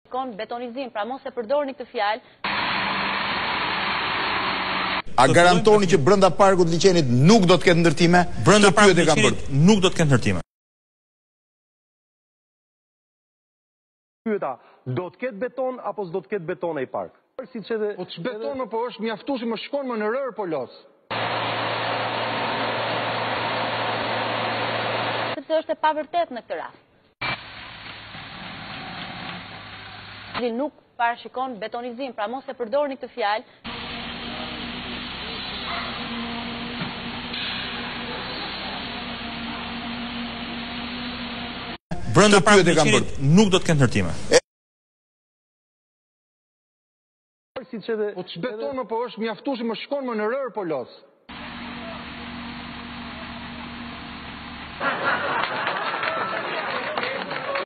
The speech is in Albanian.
Kon betonizim, pra mos e përdorni këtë fjalë. A garantoni që brenda parkut liçenit nuk do të ketë ndërtime? Brenda parkut liçenit nuk do të ketë ndërtime. Pyeta, do të ketë beton apo s'do të ketë beton ai park? Siç edhe po ç'beton më po është mjaftuesi, më shkon më në rër po los. Sepse është e pavërtet në këtë rast. Nuk parashikon betonizim, pra mos e përdorni këtë fjalë. Brenda parkut liçenit nuk do të ketë ndërtime. Siç edhe po ç'beton më po është mjaftuesi, më shkon më në rër po los.